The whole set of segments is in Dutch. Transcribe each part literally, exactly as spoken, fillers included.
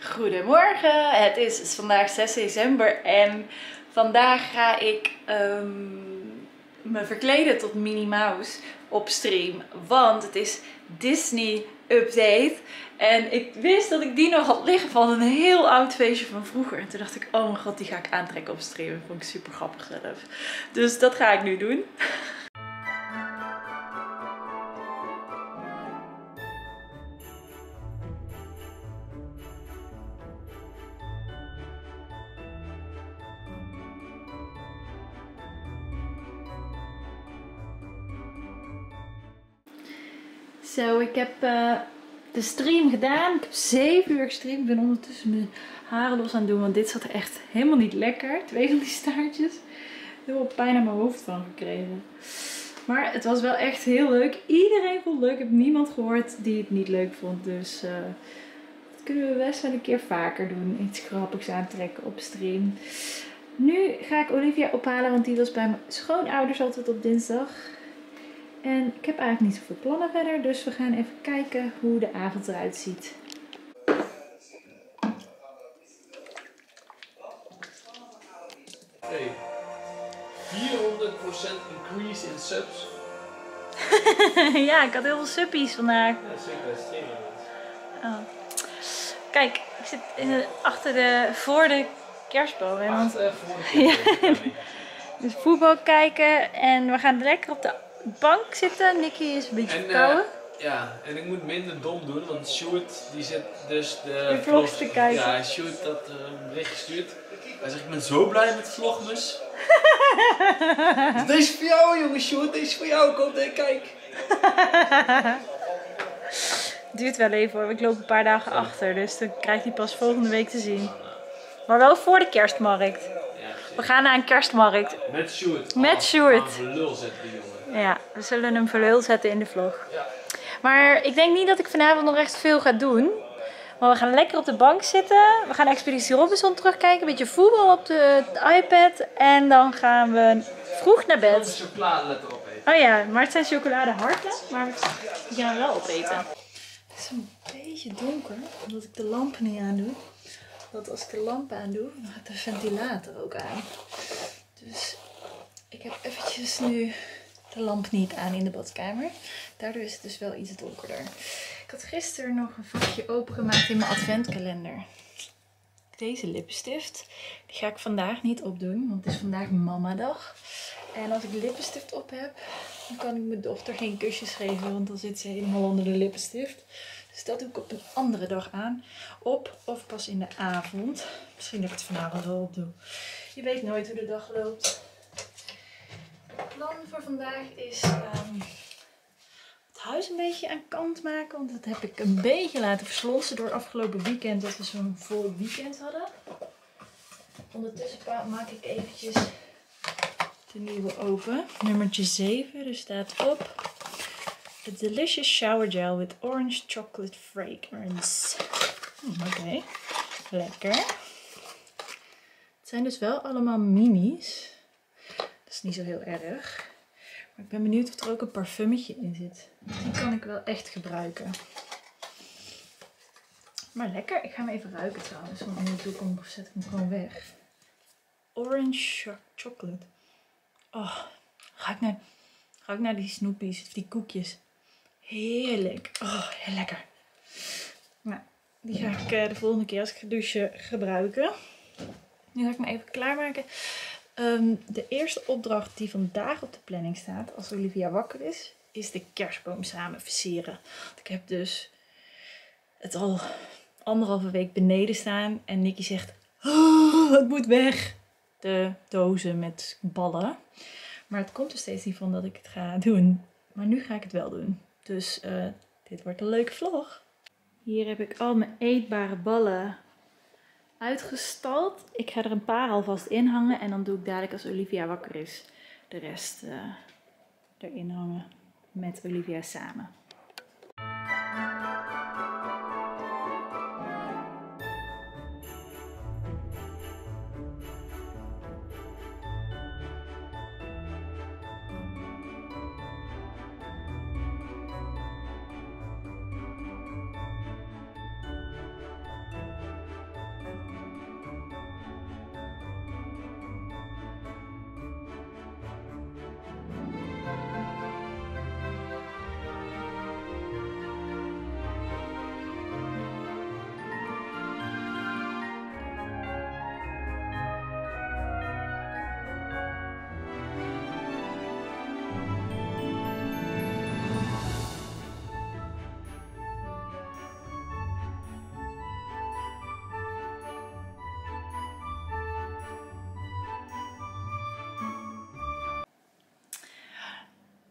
Goedemorgen, het is, het is vandaag zes december en vandaag ga ik um, me verkleden tot Minnie Mouse op stream, want het is Disney Update en ik wist dat ik die nog had liggen van een heel oud feestje van vroeger en toen dacht ik, oh mijn god, die ga ik aantrekken op stream. Dat vond ik super grappig zelf. Dus dat ga ik nu doen. Zo, ik heb uh, de stream gedaan. Ik heb zeven uur gestreamd. Ik ben ondertussen mijn haren los aan het doen, want dit zat er echt helemaal niet lekker. Twee van die staartjes. Heel pijn aan mijn hoofd van gekregen. Maar het was wel echt heel leuk. Iedereen vond het leuk. Ik heb niemand gehoord die het niet leuk vond. Dus uh, dat kunnen we best wel een keer vaker doen. Iets grappigs aantrekken op stream. Nu ga ik Olivia ophalen, want die was bij mijn schoonouders altijd op dinsdag. En ik heb eigenlijk niet zoveel plannen verder, dus we gaan even kijken hoe de avond eruit ziet. Hey, vierhonderd procent increase in subs. Ja, ik had heel veel suppies vandaag. Ja, zeker, streamen. Oh. Kijk, ik zit in de, achter de, voor de kerstboom. En Achter, voor de kerstboom. Dus voetbal kijken en we gaan lekker op de bank zitten. Nicky is een beetje en, verkouden. Uh, ja, en ik moet minder dom doen, want Sjoerd die zit dus de, de vlogs te kijken. Ja, Sjoerd had uh, een bericht gestuurd. Hij zegt, ik ben zo blij met Vlogmas. Deze is voor jou, jongen Sjoerd, deze is voor jou, kom en kijk. Het duurt wel even hoor, ik loop een paar dagen ja. achter, dus dan krijgt hij pas volgende week te zien. Maar wel voor de kerstmarkt. Ja, we gaan naar een kerstmarkt. Met Sjoerd. Met Sjoerd. Voor lul zetten die jongen. Ja, we zullen hem voor lul zetten in de vlog. Ja. Maar ik denk niet dat ik vanavond nog echt veel ga doen. Maar we gaan lekker op de bank zitten. We gaan Expeditie Robinson terugkijken. Een beetje voetbal op de, de iPad. En dan gaan we vroeg naar bed. Een chocoladeletter opeten. Oh ja, maar het zijn chocoladeharten. Maar die gaan we wel opeten. Het is een beetje donker. Omdat ik de lamp niet aandoe. Want als ik de lamp aandoe, dan gaat de ventilator ook aan. Dus ik heb eventjes nu de lamp niet aan in de badkamer. Daardoor is het dus wel iets donkerder. Ik had gisteren nog een vakje opengemaakt in mijn adventkalender. Deze lippenstift. Die ga ik vandaag niet opdoen, want het is vandaag mamadag. En als ik lippenstift op heb, dan kan ik mijn dochter geen kusjes geven, want dan zit ze helemaal onder de lippenstift. Dus dat doe ik op een andere dag aan. Op of pas in de avond. Misschien dat ik het vanavond wel op doe. Je weet nooit hoe de dag loopt. Het plan voor vandaag is um, het huis een beetje aan kant maken. Want dat heb ik een beetje laten verslonsen door afgelopen weekend. Dat we zo'n vol weekend hadden. Ondertussen maak ik eventjes de nieuwe open. Nummertje zeven. Er staat op. A delicious shower gel with orange chocolate fragrance. Hmm, Oké. Okay. Lekker. Het zijn dus wel allemaal minis. Dat is niet zo heel erg. Maar ik ben benieuwd of er ook een parfummetje in zit. Die kan ik wel echt gebruiken. Maar lekker. Ik ga hem even ruiken trouwens. Want nu doe ik hem, zet ik hem gewoon weg. Orange chocolate. Oh, ruik naar, ruik naar die snoepies. Die koekjes. Heerlijk. Oh, heel lekker. Nou, die ga ik uh, de volgende keer als ik ga douchen gebruiken. Nu ga ik me even klaarmaken. Um, de eerste opdracht die vandaag op de planning staat, als Olivia wakker is, is de kerstboom samen versieren. Want ik heb dus het al anderhalve week beneden staan en Nicky zegt, oh, het moet weg. De dozen met ballen. Maar het komt er steeds niet van dat ik het ga doen. Maar nu ga ik het wel doen. Dus uh, dit wordt een leuke vlog. Hier heb ik al mijn eetbare ballen uitgestald. Ik ga er een paar alvast in hangen. En dan doe ik dadelijk als Olivia wakker is de rest uh, erin hangen. Met Olivia samen.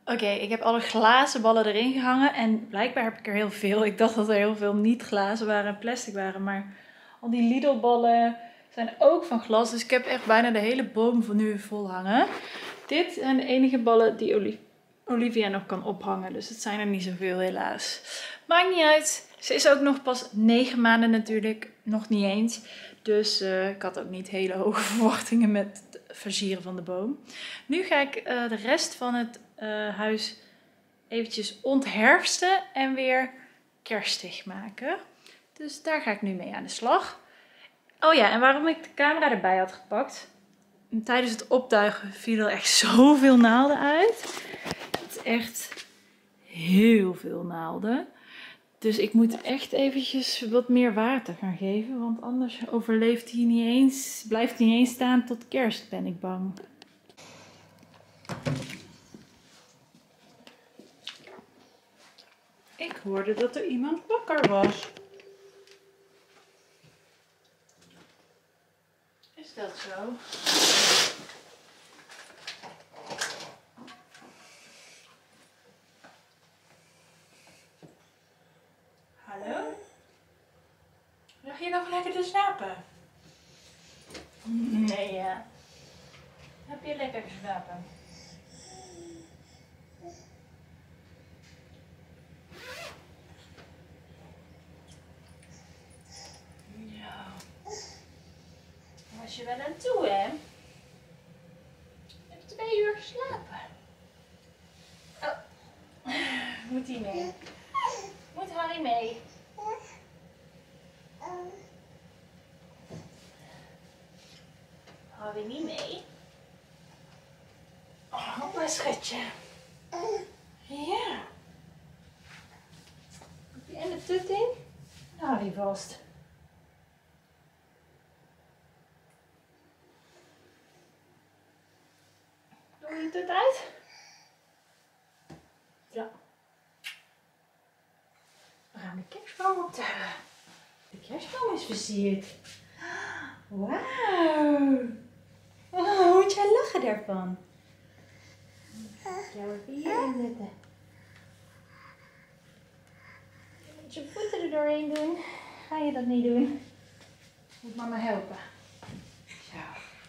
Oké, okay, ik heb alle glazen ballen erin gehangen en blijkbaar heb ik er heel veel. Ik dacht dat er heel veel niet glazen waren en plastic waren, maar al die Lidl ballen zijn ook van glas. Dus ik heb echt bijna de hele boom van nu vol hangen. Dit zijn de enige ballen die Olivia nog kan ophangen, dus het zijn er niet zoveel helaas. Maakt niet uit. Ze is ook nog pas negen maanden natuurlijk, nog niet eens. Dus uh, ik had ook niet hele hoge verwachtingen met het versieren van de boom. Nu ga ik uh, de rest van het uh, huis eventjes ontherfsten en weer kerstig maken. Dus daar ga ik nu mee aan de slag. Oh ja, en waarom ik de camera erbij had gepakt. Tijdens het optuigen viel er echt zoveel naalden uit. Het is echt heel veel naalden. Dus ik moet echt eventjes wat meer water gaan geven. Want anders overleeft hij niet eens, blijft hij niet eens staan tot kerst, ben ik bang. Ik hoorde dat er iemand wakker was. Is dat zo? Hallo? Lag je nog lekker te slapen? Nee, ja. Heb je lekker geslapen? Ja. Was je wel aan toe, hè? Je hebt twee uur geslapen. Oh. Moet hij mee? Moet Harry mee? Harry niet mee? Oh, mijn schatje. Ja. Heb je in de tut in? Harry vast. Doe je tut uit? Ja. We gaan de kerstboom optuigen. De kerstboom is versierd. Wauw. Oh, moet jij lachen daarvan? Ik jou even hierin zetten. Je moet je voeten er doorheen doen. Ga je dat niet doen? Moet mama helpen. Zo.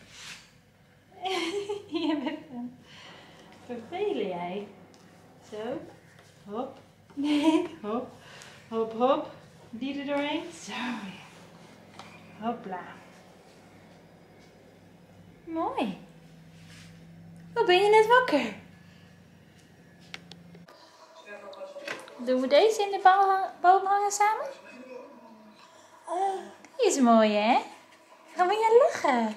Je bent aan vervelen jij. Zo. Hop. Nee. Hop. Hop, hop. Die er doorheen. Zo. Hopla. Mooi. Wat ben je net wakker? Doen we deze in de boom hangen samen? Die is mooi, hè? Gaan we je lachen?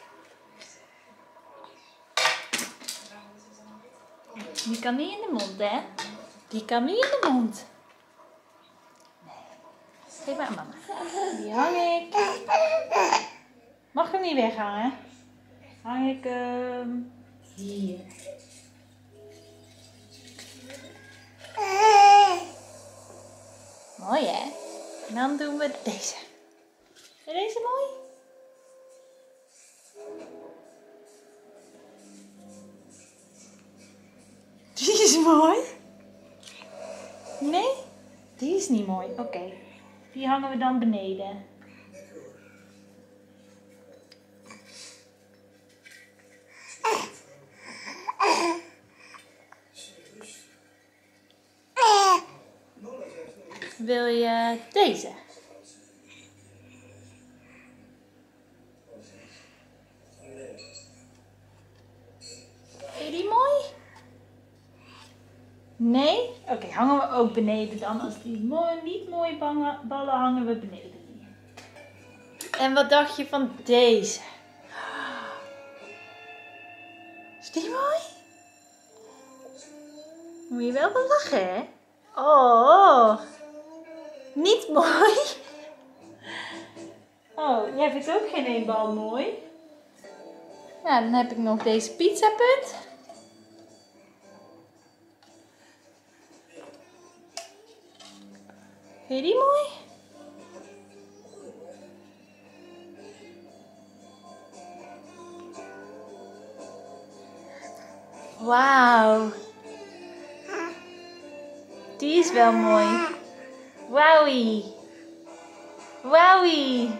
Die kan niet in de mond, hè? Die kan niet in de mond. Nee. Geef maar aan mama. Die hang ik. Mag ik hem niet weghangen? Hang ik hem hier. Mooi, hè? En dan doen we deze. Is deze mooi? Die is mooi. Nee? Die is niet mooi. Oké. Okay. Die hangen we dan beneden. Wil je deze? Vind je die mooi? Nee? Oké, okay, hangen we ook beneden dan. Als die mooi, niet mooie ballen hangen we beneden. En wat dacht je van deze? Is die mooi? Moet je wel wel lachen, hè? Oh, niet mooi. Oh, jij vindt ook geen één bal mooi. Nou, dan heb ik nog deze pizzapunt. Vind je die mooi? Wauw. Die is wel mooi. Wowie. Wowie.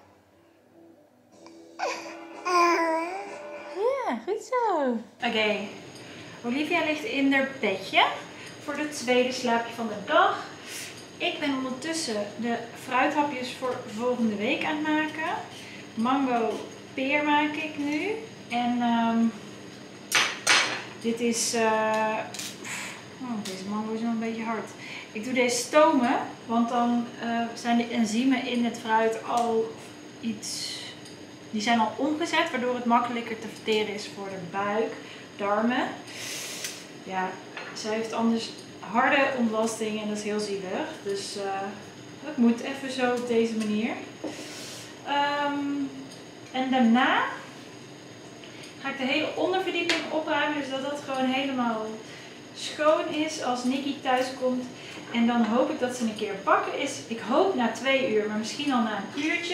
Ja, goed zo. Oké. Okay. Olivia ligt in haar bedje voor het tweede slaapje van de dag. Ik ben ondertussen de fruithapjes voor volgende week aan het maken. Mango peer maak ik nu. En um, dit is... Uh, oh, deze mango is wel een beetje hard. Ik doe deze stomen, want dan uh, zijn de enzymen in het fruit al iets... Die zijn al omgezet, waardoor het makkelijker te verteren is voor de buik, darmen. Ja, zij heeft anders harde ontlasting en dat is heel zielig. Dus uh, het moet even zo op deze manier. Um, en daarna ga ik de hele onderverdieping opruimen, dus dat dat gewoon helemaal schoon is als Nikki thuis komt. En dan hoop ik dat ze een keer bakken is. Ik hoop na twee uur, maar misschien al na een uurtje.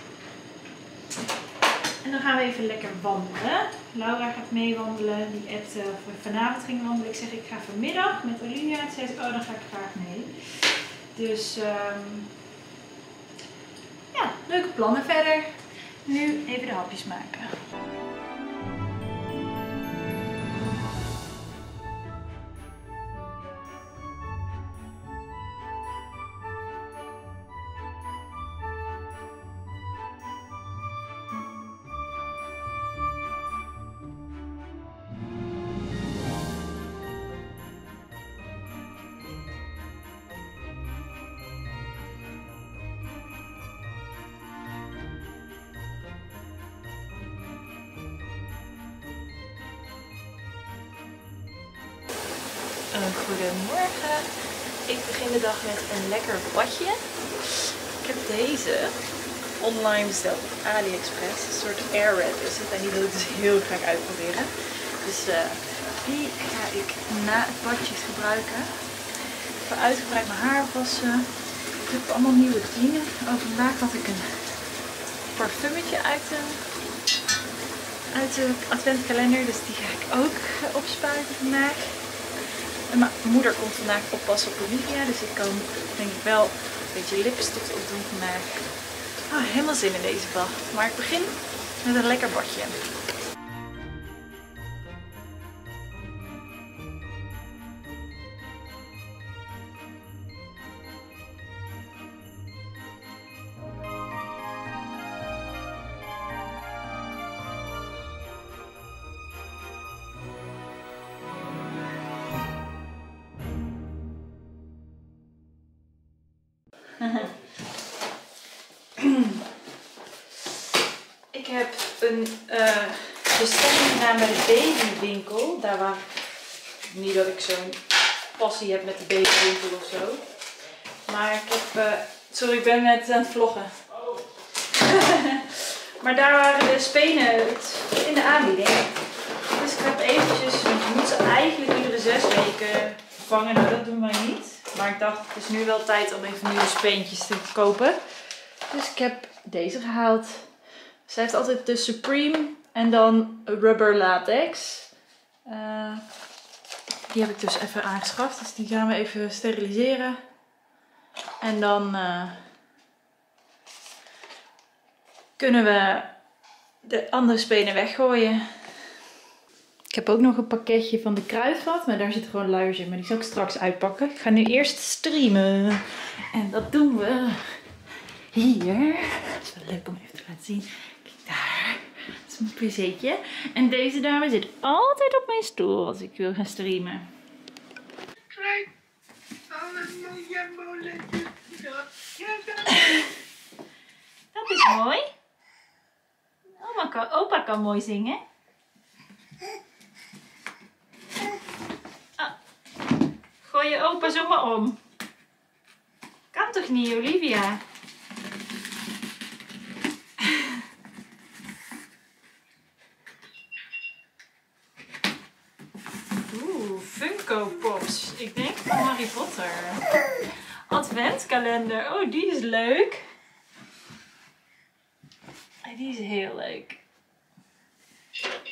En dan gaan we even lekker wandelen. Laura gaat mee wandelen. Die appt uh, vanavond ging wandelen. Ik zeg ik ga vanmiddag met Olivia. Toen zei ze, oh dan ga ik graag mee. Dus um, ja, leuke plannen verder. Nu even de hapjes maken. Goedemorgen. Ik begin de dag met een lekker badje. Ik heb deze online besteld op AliExpress. Een soort air wrap is het en die wil ik dus heel graag uitproberen. Dus uh, die ga ik na het badje gebruiken. Even uitgebreid mijn haar wassen. Ik heb allemaal nieuwe dingen. Oh, vandaag had ik een parfummetje uit de, uit de adventkalender. Dus die ga ik ook opspuiten vandaag. En mijn moeder komt vandaag oppassen op Olivia, dus ik kan denk ik wel een beetje lipstift opdoen vandaag. Oh, helemaal zin in deze dag. Maar ik begin met een lekker badje. Ik heb een uh, bestelling gedaan bij de babywinkel. Daar waar, niet dat ik zo'n passie heb met de babywinkel of zo. Maar ik heb, uh, sorry ik ben net aan het vloggen. Maar daar waren de spenen in de aanbieding. Dus ik heb eventjes, want je moet ze eigenlijk iedere zes weken vangen. Nou dat doen wij niet. Maar ik dacht het is nu wel tijd om even nieuwe speentjes te kopen. Dus ik heb deze gehaald. Zij heeft altijd de Supreme en dan rubber latex. Uh, die heb ik dus even aangeschaft. Dus die gaan we even steriliseren. En dan uh, kunnen we de andere spenen weggooien. Ik heb ook nog een pakketje van de Kruidvat. Maar daar zit gewoon luiers in. Maar die zal ik straks uitpakken. Ik ga nu eerst streamen. En dat doen we hier. Het is wel leuk om even te laten zien. Daar, dat is mijn pc'tje. En deze dame zit altijd op mijn stoel als ik wil gaan streamen. Dat is mooi. Oma kan, opa kan mooi zingen. Oh. Gooi je opa zomaar om. Kan toch niet, Olivia? Oeh, Funko Pops. Ik denk van Harry Potter. Adventskalender. Oh, die is leuk. Die is heel leuk.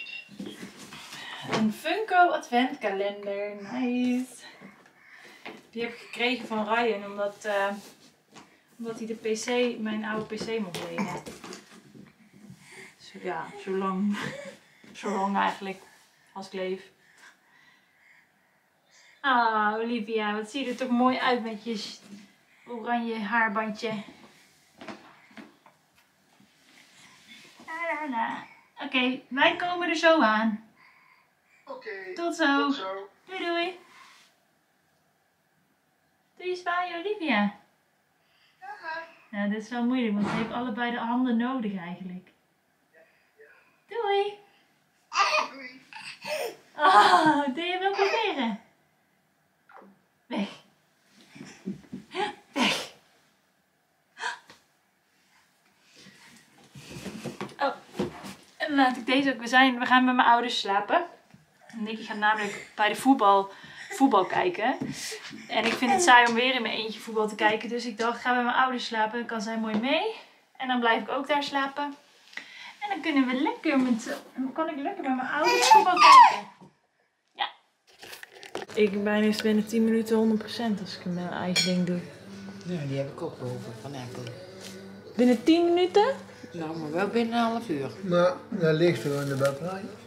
Een Funko Adventkalender. Nice. Die heb ik gekregen van Ryan omdat, uh, omdat hij de pc, mijn oude pc mocht lenen. Dus ja, zo lang, zo lang eigenlijk als ik leef. Ah, Olivia, wat zie je er toch mooi uit met je oranje haarbandje. Oké, okay, wij komen er zo aan. Oké. Okay, tot zo. Tot zo. Doei doei. Doe je zwaaien, Olivia? Ja. Nou, dit is wel moeilijk, want ze heeft allebei de handen nodig eigenlijk. Doei. Doei. Oh, doe je wel proberen? Weg. Weg. Oh, en laat ik deze ook. We, zijn, we gaan met mijn ouders slapen. Nicky gaat namelijk bij de voetbal, voetbal kijken. En ik vind het saai om weer in mijn eentje voetbal te kijken. Dus ik dacht, ga met mijn ouders slapen. Dan kan zij mooi mee. En dan blijf ik ook daar slapen. En dan kunnen we lekker met, dan kan ik lekker met mijn ouders voetbal kijken. Ja. Ik ben eens binnen tien minuten honderd procent als ik mijn eigen ding doe. Ja, die heb ik ook boven van Apple. Binnen tien minuten? Nou, maar wel binnen een half uur. Maar dat ligt er in de batterij.